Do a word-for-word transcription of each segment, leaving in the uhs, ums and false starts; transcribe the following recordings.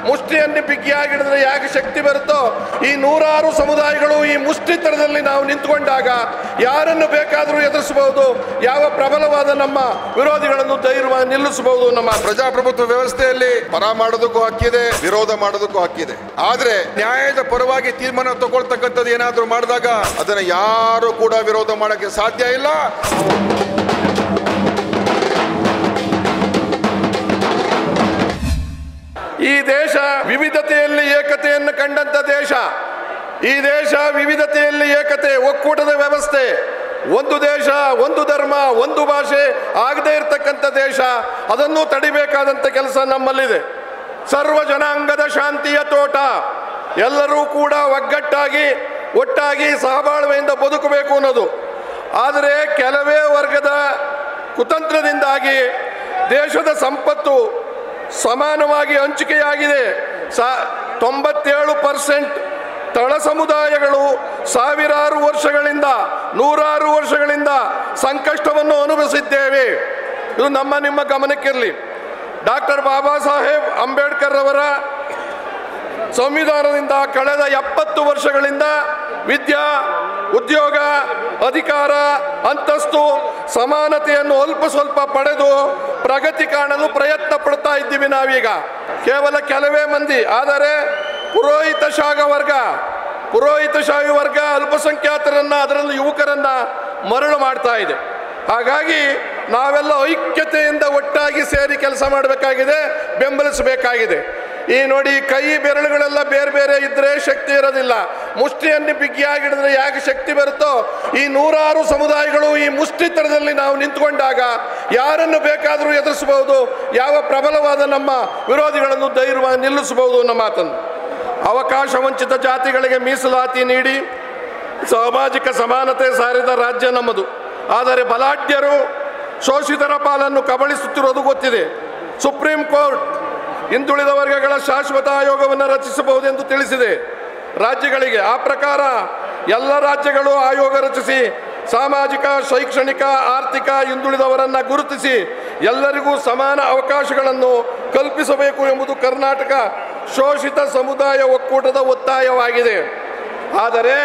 ಮುಷ್ಟಿಯನ್ನು ಬಿಗಿಯಾಗಿಡಿದ್ರೆ ಯಾಕೆ ಶಕ್ತಿ ಬರುತ್ತೋ ಈ ನೂರಾರು ಸಮುದಾಯಗಳು ಈ ಮುಷ್ಟಿತರದಲ್ಲಿ ನಾವು ನಿಂತುಕೊಂಡಾಗ ಯಾರನ್ನು ಬೇಕಾದರೂ ಎದುರಿಸಬಹುದು, ಯಾವ ಪ್ರಬಲವಾದ ನಮ್ಮ ವಿರೋಧಿಗಳನ್ನು ಧೈರ್ಯವಾಗಿ ನಿಲ್ಲಿಸಬಹುದು. ನಮ್ಮ ಪ್ರಜಾಪ್ರಭುತ್ವ ವ್ಯವಸ್ಥೆಯಲ್ಲಿ ಪರ ಮಾಡೋದಕ್ಕೂ ಹಕ್ಕಿದೆ, ವಿರೋಧ ಮಾಡೋದಕ್ಕೂ ಹಕ್ಕಿದೆ. ಆದ್ರೆ ನ್ಯಾಯದ ಪರವಾಗಿ ತೀರ್ಮಾನ ತಗೊಳ್ತಕ್ಕಂಥದ್ದು ಏನಾದರೂ ಮಾಡಿದಾಗ ಅದನ್ನ ಯಾರು ಕೂಡ ವಿರೋಧ ಮಾಡಕ್ಕೆ ಸಾಧ್ಯ ಇಲ್ಲ. ಈ ದೇಶ ವಿವಿಧತೆಯಲ್ಲಿ ಏಕತೆಯನ್ನು ಕಂಡಂತ ದೇಶ. ಈ ದೇಶ ವಿವಿಧತೆಯಲ್ಲಿ ಏಕತೆ, ಒಕ್ಕೂಟದ ವ್ಯವಸ್ಥೆ, ಒಂದು ದೇಶ ಒಂದು ಧರ್ಮ ಒಂದು ಭಾಷೆ ಆಗದೇ ಇರತಕ್ಕಂಥ ದೇಶ. ಅದನ್ನು ತಡಿಬೇಕಾದಂಥ ಕೆಲಸ ನಮ್ಮಲ್ಲಿದೆ. ಸರ್ವ ಜನಾಂಗದ ಶಾಂತಿಯ ತೋಟ. ಎಲ್ಲರೂ ಕೂಡ ಒಗ್ಗಟ್ಟಾಗಿ ಒಟ್ಟಾಗಿ ಸಹಬಾಳ್ವೆಯಿಂದ ಬದುಕಬೇಕು ಅನ್ನೋದು. ಆದರೆ ಕೆಲವೇ ವರ್ಗದ ಕುತಂತ್ರದಿಂದಾಗಿ ದೇಶದ ಸಂಪತ್ತು ಸಮಾನವಾಗಿ ಹಂಚಿಕೆಯಾಗಿದೆ. ಸಾ ತೊಂಬತ್ತೇಳು ಪರ್ಸೆಂಟ್ ತಳ ಸಮುದಾಯಗಳು ಸಾವಿರಾರು ವರ್ಷಗಳಿಂದ ನೂರಾರು ವರ್ಷಗಳಿಂದ ಸಂಕಷ್ಟವನ್ನು ಅನುಭವಿಸಿದ್ದೇವೆ. ಇದು ನಮ್ಮ ನಿಮ್ಮ ಗಮನಕ್ಕಿರಲಿ. ಡಾಕ್ಟರ್ ಬಾಬಾ ಸಾಹೇಬ್ ಅಂಬೇಡ್ಕರ್ ಅವರ ಸಂವಿಧಾನದಿಂದ ಕಳೆದ ಎಪ್ಪತ್ತು ವರ್ಷಗಳಿಂದ ವಿದ್ಯಾ, ಉದ್ಯೋಗ, ಅಧಿಕಾರ, ಅಂತಸ್ತು, ಸಮಾನತೆಯನ್ನು ಅಲ್ಪ ಸ್ವಲ್ಪ ಪಡೆದು ಪ್ರಗತಿ ಕಾಣಲು ಪ್ರಯತ್ನ ಪಡ್ತಾ ಇದ್ದೀವಿ ನಾವೀಗ. ಕೇವಲ ಕೆಲವೇ ಮಂದಿ, ಆದರೆ ಪುರೋಹಿತಶಾಹಿ ವರ್ಗ ಪುರೋಹಿತಶಾಹಿ ವರ್ಗ ಅಲ್ಪಸಂಖ್ಯಾತರನ್ನ, ಅದರಲ್ಲೂ ಯುವಕರನ್ನ ಮರಳು ಮಾಡ್ತಾ ಇದೆ. ಹಾಗಾಗಿ ನಾವೆಲ್ಲ ಐಕ್ಯತೆಯಿಂದ ಒಟ್ಟಾಗಿ ಸೇರಿ ಕೆಲಸ ಮಾಡಬೇಕಾಗಿದೆ, ಬೆಂಬಲಿಸಬೇಕಾಗಿದೆ. ಈ ನೋಡಿ, ಕೈ ಬೆರಳುಗಳೆಲ್ಲ ಬೇರೆ ಬೇರೆ ಇದ್ರೆ ಶಕ್ತಿ ಇರೋದಿಲ್ಲ. ಮುಷ್ಟಿಯನ್ನು ಬಿಗಿಯಾಗಿಡಿದ್ರೆ ಯಾಕೆ ಶಕ್ತಿ ಬರುತ್ತೋ ಈ ನೂರಾರು ಸಮುದಾಯಗಳು ಈ ಮುಷ್ಟಿತರದಲ್ಲಿ ನಾವು ನಿಂತುಕೊಂಡಾಗ ಯಾರನ್ನು ಬೇಕಾದರೂ ಎದುರಿಸಬಹುದು, ಯಾವ ಪ್ರಬಲವಾದ ನಮ್ಮ ವಿರೋಧಿಗಳನ್ನು ಧೈರ್ಯವಾಗಿ ನಿಲ್ಲಿಸಬಹುದು ಅನ್ನೋ ಮಾತನ್ನು. ಅವಕಾಶ ವಂಚಿತ ಜಾತಿಗಳಿಗೆ ಮೀಸಲಾತಿ ನೀಡಿ ಸಾಮಾಜಿಕ ಸಮಾನತೆ ಸಾರಿದ ರಾಜ್ಯ ನಮ್ಮದು. ಆದರೆ ಬಲಾಢ್ಯರು ಶೋಷಿತರ ಪಾಲನ್ನು ಕಬಳಿಸುತ್ತಿರುವುದು ಗೊತ್ತಿದೆ. ಸುಪ್ರೀಂ ಕೋರ್ಟ್ ಹಿಂದುಳಿದ ವರ್ಗಗಳ ಶಾಶ್ವತ ಆಯೋಗವನ್ನು ರಚಿಸಬಹುದೆಂದು ತಿಳಿಸಿದೆ ರಾಜ್ಯಗಳಿಗೆ. ಆ ಪ್ರಕಾರ ಎಲ್ಲ ರಾಜ್ಯಗಳು ಆಯೋಗ ರಚಿಸಿ ಸಾಮಾಜಿಕ, ಶೈಕ್ಷಣಿಕ, ಆರ್ಥಿಕ ಹಿಂದುಳಿದವರನ್ನು ಗುರುತಿಸಿ ಎಲ್ಲರಿಗೂ ಸಮಾನ ಅವಕಾಶಗಳನ್ನು ಕಲ್ಪಿಸಬೇಕು ಎಂಬುದು ಕರ್ನಾಟಕ ಶೋಷಿತ ಸಮುದಾಯ ಒಕ್ಕೂಟದ ಒತ್ತಾಯವಾಗಿದೆ. ಆದರೆ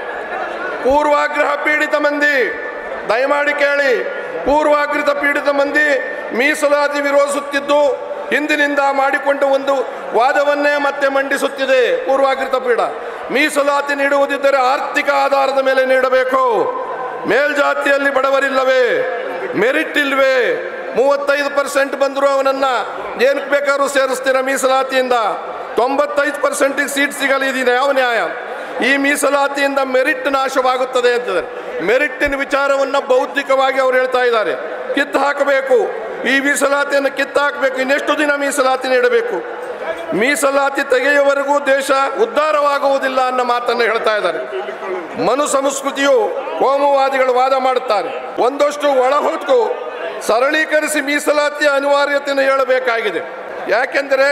ಪೂರ್ವಾಗ್ರಹ ಪೀಡಿತ ಮಂದಿ, ದಯಮಾಡಿ ಕೇಳಿ, ಪೂರ್ವಾಗ್ರಹ ಪೀಡಿತ ಮಂದಿ ಮೀಸಲಾತಿ ವಿರೋಧಿಸುತ್ತಿದ್ದು ಹಿಂದಿನಿಂದ ಮಾಡಿಕೊಂಡ ಒಂದು ವಾದವನ್ನೇ ಮತ್ತೆ ಮಂಡಿಸುತ್ತಿದೆ. ಪೂರ್ವಾಗ್ರಹ ಪೀಡ ಮೀಸಲಾತಿ ನೀಡುವುದಿದ್ದರೆ ಆರ್ಥಿಕ ಆಧಾರದ ಮೇಲೆ ನೀಡಬೇಕು. ಮೇಲ್ಜಾತಿಯಲ್ಲಿ ಬಡವರಿಲ್ಲವೇ, ಮೆರಿಟ್ ಇಲ್ವೇ, ಮೂವತ್ತೈದು ಪರ್ಸೆಂಟ್ ಬಂದರೂ ಅವನನ್ನು ಏನಕ್ಕೆ ಬೇಕಾದ್ರೂ ಸೇರಿಸ್ತೀರ ಮೀಸಲಾತಿಯಿಂದ. ತೊಂಬತ್ತೈದು ಪರ್ಸೆಂಟಿಗೆ ಸೀಟ್ ಸಿಗಲಿದೆ, ಯಾವ ನ್ಯಾಯ? ಈ ಮೀಸಲಾತಿಯಿಂದ ಮೆರಿಟ್ ನಾಶವಾಗುತ್ತದೆ ಅಂತಿದ್ದಾರೆ. ಮೆರಿಟ್ಟಿನ ವಿಚಾರವನ್ನು ಬೌದ್ಧಿಕವಾಗಿ ಅವರು ಹೇಳ್ತಾ ಇದ್ದಾರೆ. ಕಿತ್ತು ಹಾಕಬೇಕು, ಈ ಮೀಸಲಾತಿಯನ್ನು ಕಿತ್ತು ಹಾಕಬೇಕು. ಇನ್ನೆಷ್ಟು ದಿನ ಮೀಸಲಾತಿ ನೀಡಬೇಕು? ಮೀಸಲಾತಿ ತೆಗೆಯುವವರೆಗೂ ದೇಶ ಉದ್ಧಾರವಾಗುವುದಿಲ್ಲ ಅನ್ನೋ ಮಾತನ್ನು ಹೇಳ್ತಾ ಇದ್ದಾರೆ. ಮನು ಸಂಸ್ಕೃತಿಯು ಕೋಮುವಾದಿಗಳು ವಾದ ಮಾಡುತ್ತಾರೆ. ಒಂದಷ್ಟು ಒಳಹೊತ್ತು ಸರಳೀಕರಿಸಿ ಮೀಸಲಾತಿಯ ಅನಿವಾರ್ಯತೆಯನ್ನು ಹೇಳಬೇಕಾಗಿದೆ. ಯಾಕೆಂದರೆ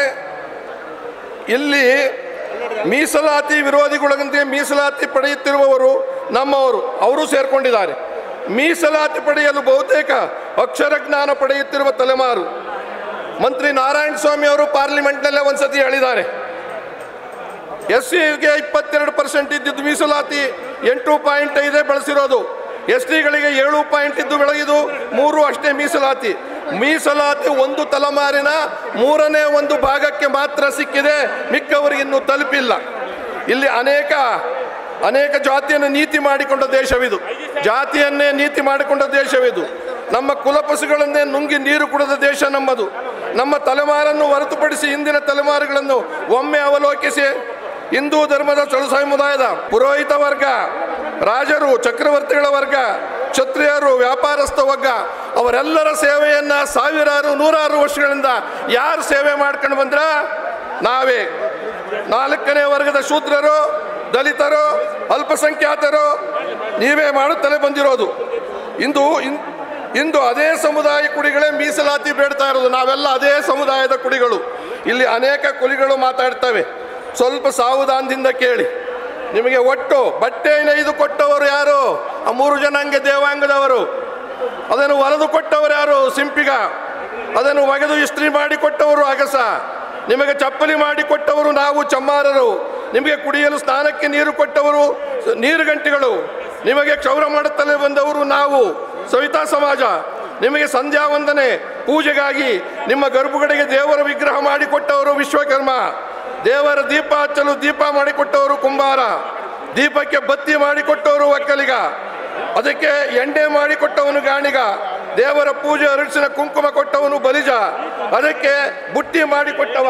ಇಲ್ಲಿ ಮೀಸಲಾತಿ ವಿರೋಧಿಗಳೊಂದಿಗೆ ಮೀಸಲಾತಿ ಪಡೆಯುತ್ತಿರುವವರು ನಮ್ಮವರು, ಅವರು ಸೇರ್ಕೊಂಡಿದ್ದಾರೆ. ಮೀಸಲಾತಿ ಪಡೆಯಲು ಬಹುತೇಕ ಅಕ್ಷರ ಜ್ಞಾನ ಪಡೆಯುತ್ತಿರುವ ತಲೆಮಾರು. ಮಂತ್ರಿ ನಾರಾಯಣ ಸ್ವಾಮಿ ಅವರು ಪಾರ್ಲಿಮೆಂಟ್ನಲ್ಲೇ ಒಂದ್ಸತಿ ಹೇಳಿದ್ದಾರೆ, ಎಸ್ ಸಿಗೆ ಇಪ್ಪತ್ತೆರಡು ಪರ್ಸೆಂಟ್ ಇದ್ದಿದ್ದು ಮೀಸಲಾತಿ ಎಂಟು ಪಾಯಿಂಟ್ ಐದೇ ಬಳಸಿರೋದು, ಎಸ್ ಟಿಗಳಿಗೆ ಏಳು ಪಾಯಿಂಟ್ ಇದ್ದು ಬೆಳಗಿದು ಮೂರು ಅಷ್ಟೇ ಮೀಸಲಾತಿ. ಮೀಸಲಾತಿ ಒಂದು ತಲೆಮಾರಿನ ಮೂರನೇ ಒಂದು ಭಾಗಕ್ಕೆ ಮಾತ್ರ ಸಿಕ್ಕಿದೆ, ಮಿಕ್ಕವರಿಗೆ ಇನ್ನೂ ತಲುಪಿಲ್ಲ. ಇಲ್ಲಿ ಅನೇಕ ಅನೇಕ ಜಾತಿಯನ್ನು ನೀತಿ ಮಾಡಿಕೊಂಡ ದೇಶವಿದು, ಜಾತಿಯನ್ನೇ ನೀತಿ ಮಾಡಿಕೊಂಡ ದೇಶವಿದು. ನಮ್ಮ ಕುಲಪಸುಗಳನ್ನೇ ನುಂಗಿ ನೀರು ಕುಡಿದ ದೇಶ ನಮ್ಮದು. ನಮ್ಮ ತಲೆಮಾರನ್ನು ಹೊರತುಪಡಿಸಿ ಹಿಂದಿನ ತಲೆಮಾರುಗಳನ್ನು ಒಮ್ಮೆ ಅವಲೋಕಿಸಿ ಹಿಂದೂ ಧರ್ಮದ ಚಳು ಸಮುದಾಯದ ಪುರೋಹಿತ ವರ್ಗ, ರಾಜರು, ಚಕ್ರವರ್ತಿಗಳ ವರ್ಗ, ಕ್ಷತ್ರಿಯರು, ವ್ಯಾಪಾರಸ್ಥ ವರ್ಗ, ಅವರೆಲ್ಲರ ಸೇವೆಯನ್ನು ಸಾವಿರಾರು ನೂರಾರು ವರ್ಷಗಳಿಂದ ಯಾರು ಸೇವೆ ಮಾಡ್ಕೊಂಡು ಬಂದ್ರ? ನಾವೇ. ನಾಲ್ಕನೇ ವರ್ಗದ ಶೂದ್ರರು, ದಲಿತರು, ಅಲ್ಪಸಂಖ್ಯಾತರು ನೀವೇ ಮಾಡುತ್ತಲೇ ಬಂದಿರೋದು. ಇಂದು ಇಂದು ಅದೇ ಸಮುದಾಯ ಕುಡಿಗಳೇ ಮೀಸಲಾತಿ ಬೇಡ್ತಾ ಇರೋದು. ನಾವೆಲ್ಲ ಅದೇ ಸಮುದಾಯದ ಕುಡಿಗಳು. ಇಲ್ಲಿ ಅನೇಕ ಕುಲಿಗಳು ಮಾತಾಡ್ತವೆ. ಸ್ವಲ್ಪ ಸಾವಧಾನದಿಂದ ಕೇಳಿ. ನಿಮಗೆ ಒಟ್ಟು ಬಟ್ಟೆ ನೇಯ್ದು ಕೊಟ್ಟವರು ಯಾರು? ಆ ಮೂರು ಜನಾಂಗ ದೇವಾಂಗದವರು. ಅದನ್ನು ಹೊಲೆದು ಕೊಟ್ಟವರು ಯಾರು? ಸಿಂಪಿಗ. ಅದನ್ನು ಒಗೆದು ಇಸ್ತ್ರಿ ಮಾಡಿ ಕೊಟ್ಟವರು ಅಗಸ. ನಿಮಗೆ ಚಪ್ಪಲಿ ಮಾಡಿಕೊಟ್ಟವರು ನಾವು ಚಮ್ಮಾರರು, ನಿಮಗೆ ಕುಡಿಯಲು ಸ್ನಾನಕ್ಕೆ ನೀರು ಕೊಟ್ಟವರು ನೀರುಗಂಟಿಗಳು, ನಿಮಗೆ ಕ್ಷೌರ ಮಾಡುತ್ತಲೇ ಬಂದವರು ನಾವು ಸವಿತಾ ಸಮಾಜ, ನಿಮಗೆ ಸಂಧ್ಯಾ ವಂದನೆ ಪೂಜೆಗಾಗಿ ನಿಮ್ಮ ಗರ್ಭಗುಡಿಗೆ ದೇವರ ವಿಗ್ರಹ ಮಾಡಿಕೊಟ್ಟವರು ವಿಶ್ವಕರ್ಮ, ದೇವರ ದೀಪ ಹಚ್ಚಲು ದೀಪ ಮಾಡಿಕೊಟ್ಟವರು ಕುಂಬಾರ, ದೀಪಕ್ಕೆ ಬತ್ತಿ ಮಾಡಿಕೊಟ್ಟವರು ಒಕ್ಕಲಿಗ, ಅದಕ್ಕೆ ಎಣ್ಣೆ ಮಾಡಿಕೊಟ್ಟವನು ಗಾಣಿಗ, ದೇವರ ಪೂಜೆ ಅರಳಿಸಿನ ಕುಂಕುಮ ಕೊಟ್ಟವನು ಬಲಿಜ, ಅದಕ್ಕೆ ಬುಟ್ಟಿ ಮಾಡಿಕೊಟ್ಟವ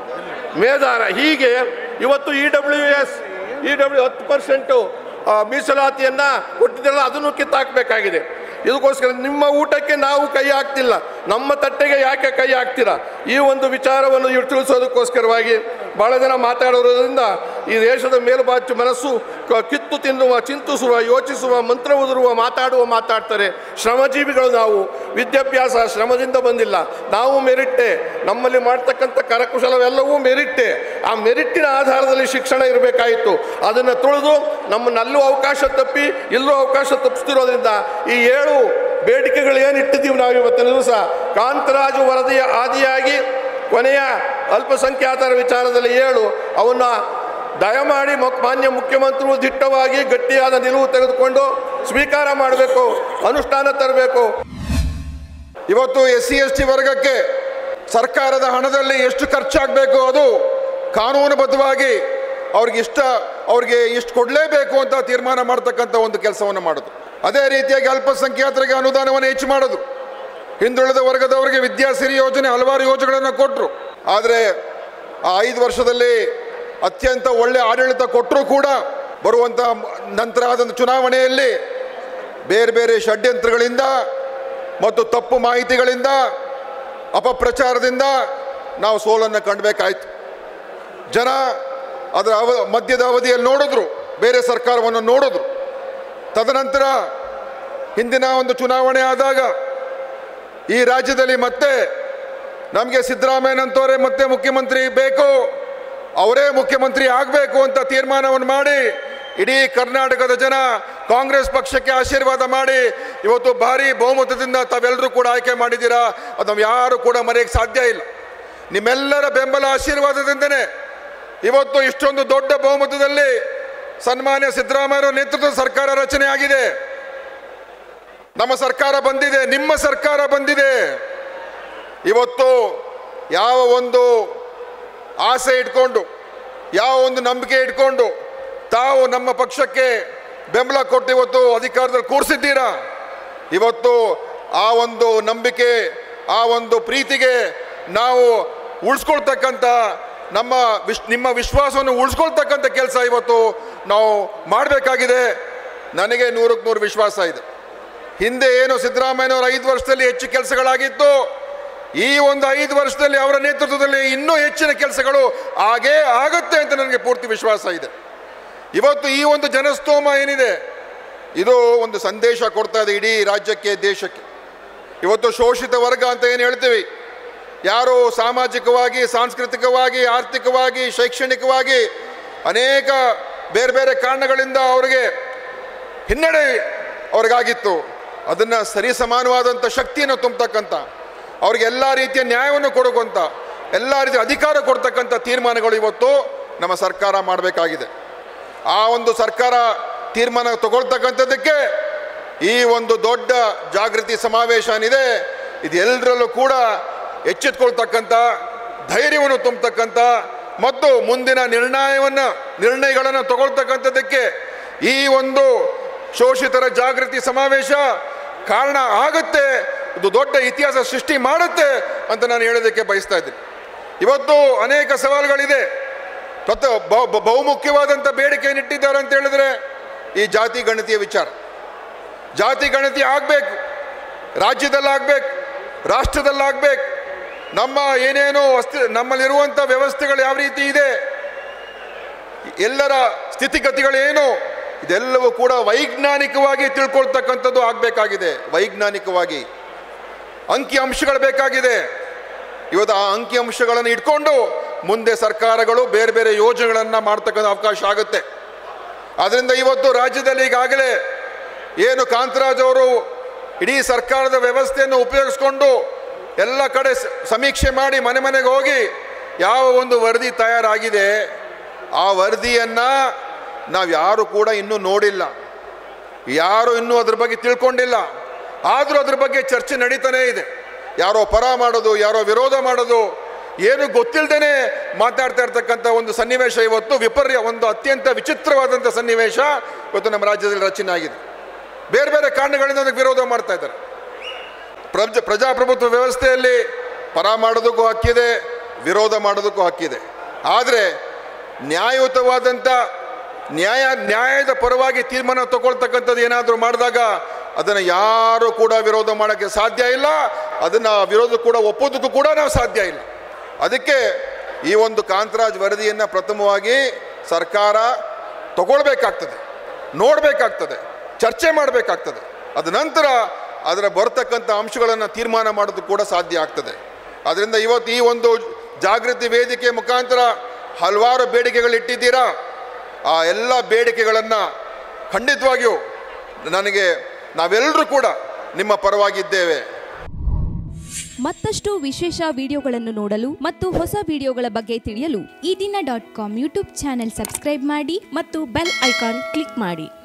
ಮೇದಾರ. ಹೀಗೆ ಇವತ್ತು E W S E W ಹತ್ತು ಪರ್ಸೆಂಟು ಮೀಸಲಾತಿಯನ್ನು ಕೊಟ್ಟಿದ್ದಲ್ಲ, ಅದನ್ನು ಕಿತ್ತಾಕಬೇಕಾಗಿದೆ. ಇದಕ್ಕೋಸ್ಕರ ನಿಮ್ಮ ಊಟಕ್ಕೆ ನಾವು ಕೈ ಹಾಕ್ತಿಲ್ಲ, ನಮ್ಮ ತಟ್ಟೆಗೆ ಯಾಕೆ ಕೈ ಹಾಕ್ತೀರಾ? ಈ ಒಂದು ವಿಚಾರವನ್ನು ತಿಳಿಸೋದಕ್ಕೋಸ್ಕರವಾಗಿ ಭಾಳ ಜನ ಮಾತಾಡೋದ್ರಿಂದ ಈ ದೇಶದ ಮೇಲ್ಬಾಚು ಮನಸ್ಸು ಕಿತ್ತು ತಿನ್ನುವ, ಚಿಂತಿಸುವ, ಯೋಚಿಸುವ, ಮಂತ್ರ ಉದುರುವ, ಮಾತಾಡುವ ಮಾತಾಡ್ತಾರೆ. ಶ್ರಮಜೀವಿಗಳು ನಾವು, ವಿದ್ಯಾಭ್ಯಾಸ ಶ್ರಮದಿಂದ ಬಂದಿಲ್ಲ, ನಾವು ಮೆರಿಟ್ಟೆ, ನಮ್ಮಲ್ಲಿ ಮಾಡ್ತಕ್ಕಂಥ ಕರಕುಶಲವೆಲ್ಲವೂ ಮೆರಿಟ್ಟೆ. ಆ ಮೆರಿಟ್ಟಿನ ಆಧಾರದಲ್ಲಿ ಶಿಕ್ಷಣ ಇರಬೇಕಾಯಿತು. ಅದನ್ನು ತುಳಿದು ನಮ್ಮನ್ನಲ್ಲೂ ಅವಕಾಶ ತಪ್ಪಿ ಇಲ್ಲೂ ಅವಕಾಶ ತಪ್ಪಿಸ್ತಿರೋದ್ರಿಂದ ಈ ಏಳು ಬೇಡಿಕೆಗಳು ಏನಿಟ್ಟಿದ್ದೀವಿ ನಾವು ಇವತ್ತಿನ ದಿವಸ, ಕಾಂತರಾಜು ವರದಿಯ ಆದಿಯಾಗಿ ಕೊನೆಯ ಅಲ್ಪಸಂಖ್ಯಾತರ ವಿಚಾರದಲ್ಲಿ ಏಳು, ಅವನ್ನ ದಯಮಾಡಿ ಮಾನ್ಯ ಮುಖ್ಯಮಂತ್ರಿಗಳು ದಿಟ್ಟವಾಗಿ ಗಟ್ಟಿಯಾದ ನಿಲುವು ತೆಗೆದುಕೊಂಡು ಸ್ವೀಕಾರ ಮಾಡಬೇಕು, ಅನುಷ್ಠಾನ ತರಬೇಕು. ಇವತ್ತು ಎಸ್ ಸಿ ಎಸ್ ಟಿ ವರ್ಗಕ್ಕೆ ಸರ್ಕಾರದ ಹಣದಲ್ಲಿ ಎಷ್ಟು ಖರ್ಚಾಗಬೇಕು ಅದು ಕಾನೂನುಬದ್ಧವಾಗಿ ಅವ್ರಿಗೆ ಇಷ್ಟ ಅವ್ರಿಗೆ ಇಷ್ಟು ಕೊಡಲೇಬೇಕು ಅಂತ ತೀರ್ಮಾನ ಮಾಡ್ತಕ್ಕಂಥ ಒಂದು ಕೆಲಸವನ್ನು ಮಾಡೋದು. ಅದೇ ರೀತಿಯಾಗಿ ಅಲ್ಪಸಂಖ್ಯಾತರಿಗೆ ಅನುದಾನವನ್ನು ಹೆಚ್ಚು ಮಾಡೋದು. ಹಿಂದುಳಿದ ವರ್ಗದವರಿಗೆ ವಿದ್ಯಾಸಿರಿ ಯೋಜನೆ ಹಲವಾರು ಯೋಜನೆಗಳನ್ನು ಕೊಟ್ಟರು. ಆದರೆ ಆ ಐದು ವರ್ಷದಲ್ಲಿ ಅತ್ಯಂತ ಒಳ್ಳೆ ಆಡಳಿತ ಕೊಟ್ಟರೂ ಕೂಡ ಬರುವಂಥ ನಂತರ ಆದಂಥ ಚುನಾವಣೆಯಲ್ಲಿ ಬೇರೆ ಬೇರೆ ಷಡ್ಯಂತ್ರಗಳಿಂದ ಮತ್ತು ತಪ್ಪು ಮಾಹಿತಿಗಳಿಂದ ಅಪಪ್ರಚಾರದಿಂದ ನಾವು ಸೋಲನ್ನು ಕಂಡಬೇಕಾಯ್ತು. ಜನ ಅದರ ಅವ ಮಧ್ಯದ ಅವಧಿಯಲ್ಲಿ ನೋಡಿದ್ರು, ಬೇರೆ ಸರ್ಕಾರವನ್ನು ನೋಡಿದ್ರು. ತದನಂತರ ಹಿಂದಿನ ಒಂದು ಚುನಾವಣೆ ಆದಾಗ ಈ ರಾಜ್ಯದಲ್ಲಿ ಮತ್ತೆ ನಮಗೆ ಸಿದ್ದರಾಮಯ್ಯನಂತವರೇ ಮತ್ತೆ ಮುಖ್ಯಮಂತ್ರಿ ಬೇಕು, ಅವರೇ ಮುಖ್ಯಮಂತ್ರಿ ಆಗಬೇಕು ಅಂತ ತೀರ್ಮಾನವನ್ನು ಮಾಡಿ ಇಡೀ ಕರ್ನಾಟಕದ ಜನ ಕಾಂಗ್ರೆಸ್ ಪಕ್ಷಕ್ಕೆ ಆಶೀರ್ವಾದ ಮಾಡಿ ಇವತ್ತು ಭಾರಿ ಬಹುಮತದಿಂದ ತಾವೆಲ್ಲರೂ ಕೂಡ ಆಯ್ಕೆ ಮಾಡಿದ್ದೀರಾ. ಅದು ಯಾರು ಕೂಡ ಮರೆಯಕ್ಕೆ ಸಾಧ್ಯ ಇಲ್ಲ. ನಿಮ್ಮೆಲ್ಲರ ಬೆಂಬಲ ಆಶೀರ್ವಾದದಿಂದನೇ ಇವತ್ತು ಇಷ್ಟೊಂದು ದೊಡ್ಡ ಬಹುಮತದಲ್ಲಿ ಸನ್ಮಾನ್ಯ ಸಿದ್ದರಾಮಯ್ಯ ನೇತೃತ್ವದ ಸರ್ಕಾರ ರಚನೆ ಆಗಿದೆ. ನಮ್ಮ ಸರ್ಕಾರ ಬಂದಿದೆ, ನಿಮ್ಮ ಸರ್ಕಾರ ಬಂದಿದೆ. ಇವತ್ತು ಯಾವ ಒಂದು ಆಸೆ ಇಟ್ಕೊಂಡು, ಯಾವ ಒಂದು ನಂಬಿಕೆ ಇಟ್ಕೊಂಡು ತಾವು ನಮ್ಮ ಪಕ್ಷಕ್ಕೆ ಬೆಂಬಲ ಕೊಟ್ಟು ಇವತ್ತು ಅಧಿಕಾರದಲ್ಲಿ ಕೂರಿಸಿದ್ದೀರಾ. ಇವತ್ತು ಆ ಒಂದು ನಂಬಿಕೆ, ಆ ಒಂದು ಪ್ರೀತಿಗೆ ನಾವು ಉಳಿಸ್ಕೊಳ್ತಕ್ಕಂಥ ನಮ್ಮ ವಿಶ್ ನಿಮ್ಮ ವಿಶ್ವಾಸವನ್ನು ಉಳಿಸ್ಕೊಳ್ತಕ್ಕಂಥ ಕೆಲಸ ಇವತ್ತು ನಾವು ಮಾಡಬೇಕಾಗಿದೆ. ನನಗೆ ನೂರಕ್ಕೆ ನೂರು ವಿಶ್ವಾಸ ಇದೆ. ಹಿಂದೆ ಏನು ಸಿದ್ದರಾಮಯ್ಯನವರ ಐದು ವರ್ಷದಲ್ಲಿ ಹೆಚ್ಚು ಕೆಲಸಗಳಾಗಿತ್ತು, ಈ ಒಂದು ಐದು ವರ್ಷದಲ್ಲಿ ಅವರ ನೇತೃತ್ವದಲ್ಲಿ ಇನ್ನೂ ಹೆಚ್ಚಿನ ಕೆಲಸಗಳು ಹಾಗೇ ಆಗುತ್ತೆ ಅಂತ ನನಗೆ ಪೂರ್ತಿ ವಿಶ್ವಾಸ ಇದೆ. ಇವತ್ತು ಈ ಒಂದು ಜನಸ್ತೋಮ ಏನಿದೆ, ಇದು ಒಂದು ಸಂದೇಶ ಕೊಡ್ತಾ ಇದೆ ಇಡೀ ರಾಜ್ಯಕ್ಕೆ, ದೇಶಕ್ಕೆ. ಇವತ್ತು ಶೋಷಿತ ವರ್ಗ ಅಂತ ಏನು ಹೇಳ್ತೀವಿ, ಯಾರು ಸಾಮಾಜಿಕವಾಗಿ, ಸಾಂಸ್ಕೃತಿಕವಾಗಿ, ಆರ್ಥಿಕವಾಗಿ, ಶೈಕ್ಷಣಿಕವಾಗಿ ಅನೇಕ ಬೇರೆ ಬೇರೆ ಕಾರಣಗಳಿಂದ ಅವರಿಗೆ ಹಿನ್ನಡೆ ಅವ್ರಿಗಾಗಿತ್ತು, ಅದನ್ನು ಸರಿ ಸಮಾನವಾದಂಥ ಶಕ್ತಿಯನ್ನು ತುಂಬತಕ್ಕಂಥ, ಅವ್ರಿಗೆ ಎಲ್ಲ ರೀತಿಯ ನ್ಯಾಯವನ್ನು ಕೊಡುವಂಥ, ಎಲ್ಲ ರೀತಿಯ ಅಧಿಕಾರ ಕೊಡ್ತಕ್ಕಂಥ ತೀರ್ಮಾನಗಳು ಇವತ್ತು ನಮ್ಮ ಸರ್ಕಾರ ಮಾಡಬೇಕಾಗಿದೆ. ಆ ಒಂದು ಸರ್ಕಾರ ತೀರ್ಮಾನ ತಗೊಳ್ತಕ್ಕಂಥದ್ದಕ್ಕೆ ಈ ಒಂದು ದೊಡ್ಡ ಜಾಗೃತಿ ಸಮಾವೇಶ ಏನಿದೆ, ಇದು ಎಲ್ಲರಲ್ಲೂ ಕೂಡ ಎಚ್ಚೆತ್ಕೊಳ್ತಕ್ಕಂಥ, ಧೈರ್ಯವನ್ನು ತುಂಬತಕ್ಕಂಥ ಮತ್ತು ಮುಂದಿನ ನಿರ್ಣಯವನ್ನು ನಿರ್ಣಯಗಳನ್ನು ತಗೊಳ್ತಕ್ಕಂಥದ್ದಕ್ಕೆ ಈ ಒಂದು ಶೋಷಿತರ ಜಾಗೃತಿ ಸಮಾವೇಶ ಕಾರಣ ಆಗುತ್ತೆ. ಇದು ದೊಡ್ಡ ಇತಿಹಾಸ ಸೃಷ್ಟಿ ಮಾಡುತ್ತೆ ಅಂತ ನಾನು ಹೇಳೋದಕ್ಕೆ ಬಯಸ್ತಾ ಇದ್ದೀನಿ. ಇವತ್ತು ಅನೇಕ ಸವಾಲುಗಳಿದೆ. ಮತ್ತು ಬಹುಮುಖ್ಯವಾದಂಥ ಬೇಡಿಕೆ ಏನಿಟ್ಟಿದ್ದಾರೆ ಅಂತ ಹೇಳಿದ್ರೆ ಈ ಜಾತಿ ಗಣತಿಯ ವಿಚಾರ. ಜಾತಿ ಗಣತಿ ಆಗಬೇಕು, ರಾಜ್ಯದಲ್ಲಾಗಬೇಕು, ರಾಷ್ಟ್ರದಲ್ಲಾಗಬೇಕು. ನಮ್ಮ ಏನೇನು ಅಸ್ತಿ ನಮ್ಮಲ್ಲಿರುವಂಥ ವ್ಯವಸ್ಥೆಗಳು ಯಾವ ರೀತಿ ಇದೆ, ಎಲ್ಲರ ಸ್ಥಿತಿಗತಿಗಳೇನು, ಇದೆಲ್ಲವೂ ಕೂಡ ವೈಜ್ಞಾನಿಕವಾಗಿ ತಿಳ್ಕೊಳ್ತಕ್ಕಂಥದ್ದು ಆಗಬೇಕಾಗಿದೆ. ವೈಜ್ಞಾನಿಕವಾಗಿ ಅಂಕಿ ಅಂಶಗಳು ಬೇಕಾಗಿದೆ. ಇವತ್ತು ಆ ಅಂಕಿ ಅಂಶಗಳನ್ನು ಇಟ್ಕೊಂಡು ಮುಂದೆ ಸರ್ಕಾರಗಳು ಬೇರೆ ಬೇರೆ ಯೋಜನೆಗಳನ್ನು ಮಾಡ್ತಕ್ಕಂಥ ಅವಕಾಶ ಆಗುತ್ತೆ. ಆದ್ದರಿಂದ ಇವತ್ತು ರಾಜ್ಯದಲ್ಲಿ ಈಗಾಗಲೇ ಏನು ಕಾಂತರಾಜ್ ಅವರು ಇಡೀ ಸರ್ಕಾರದ ವ್ಯವಸ್ಥೆಯನ್ನು ಉಪಯೋಗಿಸ್ಕೊಂಡು ಎಲ್ಲ ಕಡೆ ಸಮೀಕ್ಷೆ ಮಾಡಿ ಮನೆ ಮನೆಗೆ ಹೋಗಿ ಯಾವ ಒಂದು ವರದಿ ತಯಾರಾಗಿದೆ ಆ ವರದಿಯನ್ನು ನಾವು ಯಾರು ಕೂಡ ಇನ್ನೂ ನೋಡಿಲ್ಲ, ಯಾರು ಇನ್ನೂ ಅದ್ರ ಬಗ್ಗೆ ತಿಳ್ಕೊಂಡಿಲ್ಲ. ಆದರೂ ಅದ್ರ ಬಗ್ಗೆ ಚರ್ಚೆ ನಡೀತಾನೇ ಇದೆ. ಯಾರೋ ಪರ ಮಾಡೋದು, ಯಾರೋ ವಿರೋಧ ಮಾಡೋದು, ಏನು ಗೊತ್ತಿಲ್ಲದೇ ಮಾತಾಡ್ತಾ ಇರ್ತಕ್ಕಂಥ ಒಂದು ಸನ್ನಿವೇಶ ಇವತ್ತು ವಿಪರ್ಯ ಒಂದು ಅತ್ಯಂತ ವಿಚಿತ್ರವಾದಂಥ ಸನ್ನಿವೇಶ ಇವತ್ತು ನಮ್ಮ ರಾಜ್ಯದಲ್ಲಿ ರಚನೆ ಆಗಿದೆ. ಬೇರೆ ಬೇರೆ ಕಾರಣಗಳಿಂದ ಅದಕ್ಕೆ ವಿರೋಧ ಮಾಡ್ತಾ ಇದ್ದಾರೆ. ಪ್ರಜ ಪ್ರಜಾಪ್ರಭುತ್ವ ವ್ಯವಸ್ಥೆಯಲ್ಲಿ ಪರ ಮಾಡೋದಕ್ಕೂ ಹಕ್ಕಿದೆ, ವಿರೋಧ ಮಾಡೋದಕ್ಕೂ ಹಕ್ಕಿದೆ. ಆದರೆ ನ್ಯಾಯಯುತವಾದಂಥ ನ್ಯಾಯ ನ್ಯಾಯದ ಪರವಾಗಿ ತೀರ್ಮಾನ ತಗೊಳ್ತಕ್ಕಂಥದ್ದು ಏನಾದರೂ ಮಾಡಿದಾಗ ಅದನ್ನು ಯಾರು ಕೂಡ ವಿರೋಧ ಮಾಡೋಕ್ಕೆ ಸಾಧ್ಯ ಇಲ್ಲ, ಅದನ್ನು ವಿರೋಧ ಕೂಡ ಒಪ್ಪೋದಕ್ಕೂ ಕೂಡ ನಾವು ಸಾಧ್ಯ ಇಲ್ಲ. ಅದಕ್ಕೆ ಈ ಒಂದು ಕಾಂತರಾಜ್ ವರದಿಯನ್ನು ಪ್ರಥಮವಾಗಿ ಸರ್ಕಾರ ತಗೊಳ್ಬೇಕಾಗ್ತದೆ, ನೋಡಬೇಕಾಗ್ತದೆ, ಚರ್ಚೆ ಮಾಡಬೇಕಾಗ್ತದೆ. ಅದ ನಂತರ ಅದರ ಬರ್ತಕ್ಕಂಥ ಅಂಶಗಳನ್ನು ತೀರ್ಮಾನ ಮಾಡೋದು ಕೂಡ ಸಾಧ್ಯ ಆಗ್ತದೆ. ಅದರಿಂದ ಇವತ್ತು ಈ ಒಂದು ಜಾಗೃತಿ ವೇದಿಕೆ ಮುಖಾಂತರ ಹಲವಾರು ಬೇಡಿಕೆಗಳಿಟ್ಟಿದ್ದೀರಾ. ಆ ಎಲ್ಲ ಬೇಡಿಕೆಗಳನ್ನು ಖಂಡಿತವಾಗಿಯೂ ನನಗೆ ನಾವೆಲ್ಲರೂ ಕೂಡ ನಿಮ್ಮ ಪರವಾಗಿದ್ದೇವೆ. ಮತ್ತಷ್ಟು ವಿಶೇಷ ವಿಡಿಯೋಗಳನ್ನು ನೋಡಲು ಮತ್ತು ಹೊಸ ವಿಡಿಯೋಗಳ ಬಗ್ಗೆ ತಿಳಿಯಲು Ee Dina dot com YouTube channel subscribe ಮಾಡಿ ಮತ್ತು ಬೆಲ್ ಐಕಾನ್ ಕ್ಲಿಕ್ ಮಾಡಿ.